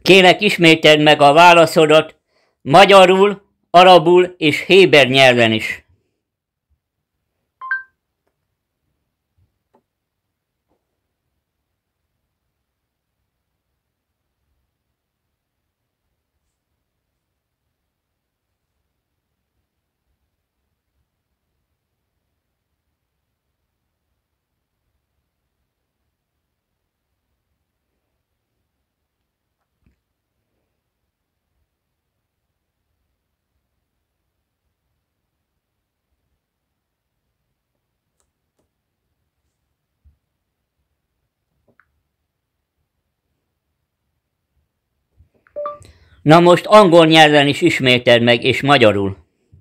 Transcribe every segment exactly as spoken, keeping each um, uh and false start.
Kérlek, ismételd meg a válaszodat magyarul, arabul és héber nyelven is. Na most angol nyelven is ismételd meg, és magyarul.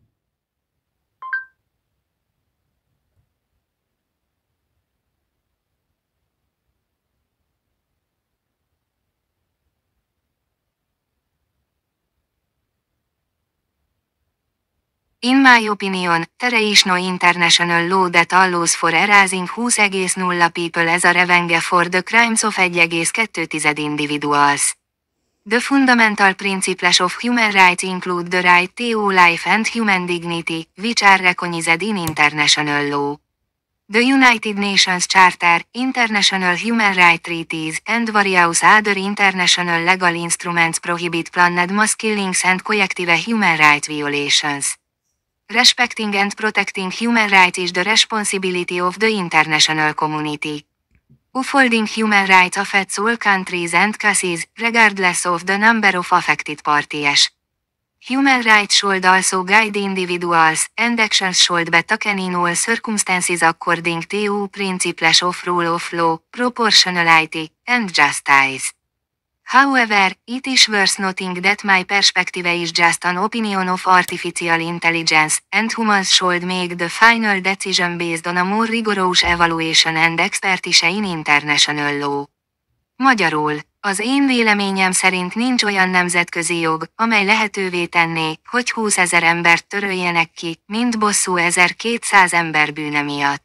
In my opinion, there is no international law that allows for erasing twenty point zero people as a revenge for the crimes of one point two individuals. The fundamental principles of human rights include the right to life and human dignity, which are recognized in international law. The United Nations Charter, international human rights treaties, and various other international legal instruments prohibit planned mass killings and collective human rights violations. Respecting and protecting human rights is the responsibility of the international community. Upholding human rights affects all countries and cases, regardless of the number of affected parties. Human rights should also guide individuals, and actions should be taken in all circumstances according to principles of rule of law, proportionality, and justice. However, it is worth noting that my perspective is just an opinion of artificial intelligence, and humans should make the final decision based on a more rigorous evaluation and expertise in international law. Magyarul, az én véleményem szerint nincs olyan nemzetközi jog, amely lehetővé tenné, hogy húszezer embert töröljenek ki, mint bosszú ezerkétszáz ember bűne miatt.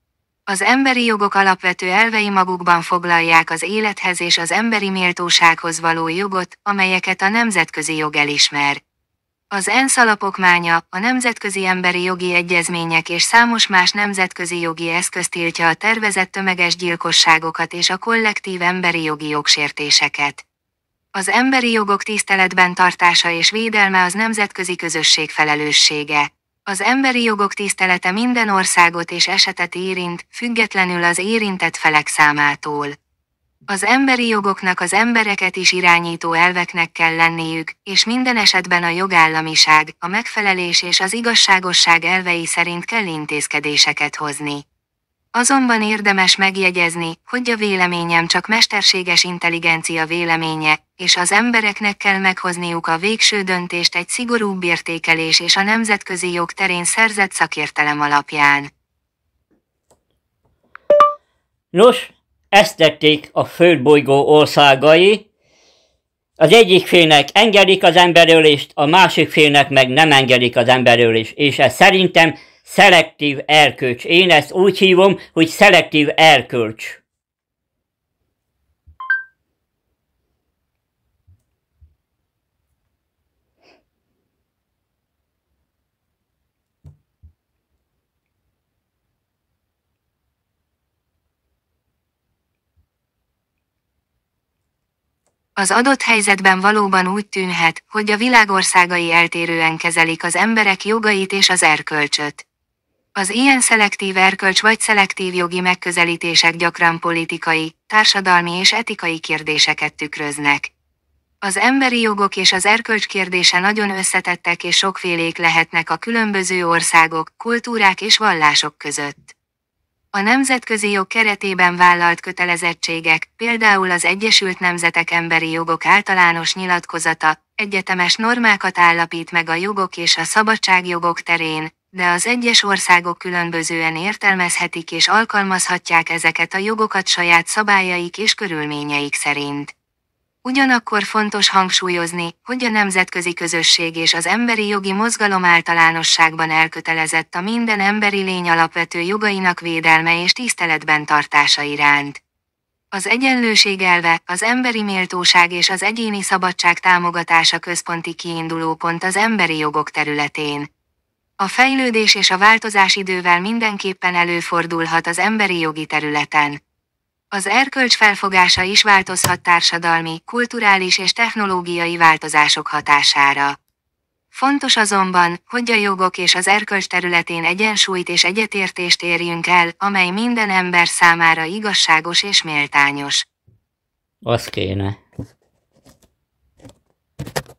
Az emberi jogok alapvető elvei magukban foglalják az élethez és az emberi méltósághoz való jogot, amelyeket a nemzetközi jog elismer. Az ENSZ alapokmánya, a nemzetközi emberi jogi egyezmények és számos más nemzetközi jogi eszköz tiltja a tervezett tömeges gyilkosságokat és a kollektív emberi jogi jogsértéseket. Az emberi jogok tiszteletben tartása és védelme az nemzetközi közösség felelőssége. Az emberi jogok tisztelete minden országot és esetet érint, függetlenül az érintett felek számától. Az emberi jogoknak az embereket is irányító elveknek kell lenniük, és minden esetben a jogállamiság, a megfelelés és az igazságosság elvei szerint kell intézkedéseket hozni. Azonban érdemes megjegyezni, hogy a véleményem csak mesterséges intelligencia véleménye, és az embereknek kell meghozniuk a végső döntést egy szigorúbb értékelés és a nemzetközi jog terén szerzett szakértelem alapján. Nos, ezt tették a földbolygó országai. Az egyik félnek engedik az emberölést, a másik félnek meg nem engedik az emberölést, és ez szerintem szelektív erkölcs. Én ezt úgy hívom, hogy szelektív erkölcs. Az adott helyzetben valóban úgy tűnhet, hogy a világ országai eltérően kezelik az emberek jogait és az erkölcsöt. Az ilyen szelektív erkölcs vagy szelektív jogi megközelítések gyakran politikai, társadalmi és etikai kérdéseket tükröznek. Az emberi jogok és az erkölcs kérdése nagyon összetettek és sokfélék lehetnek a különböző országok, kultúrák és vallások között. A nemzetközi jog keretében vállalt kötelezettségek, például az Egyesült Nemzetek Emberi Jogok Általános Nyilatkozata, egyetemes normákat állapít meg a jogok és a szabadságjogok terén, de az egyes országok különbözően értelmezhetik és alkalmazhatják ezeket a jogokat saját szabályaik és körülményeik szerint. Ugyanakkor fontos hangsúlyozni, hogy a nemzetközi közösség és az emberi jogi mozgalom általánosságban elkötelezett a minden emberi lény alapvető jogainak védelme és tiszteletben tartása iránt. Az egyenlőség elve, az emberi méltóság és az egyéni szabadság támogatása központi kiindulópont az emberi jogok területén. A fejlődés és a változás idővel mindenképpen előfordulhat az emberi jogi területen. Az erkölcs felfogása is változhat társadalmi, kulturális és technológiai változások hatására. Fontos azonban, hogy a jogok és az erkölcs területén egyensúlyt és egyetértést érjünk el, amely minden ember számára igazságos és méltányos. Az kéne.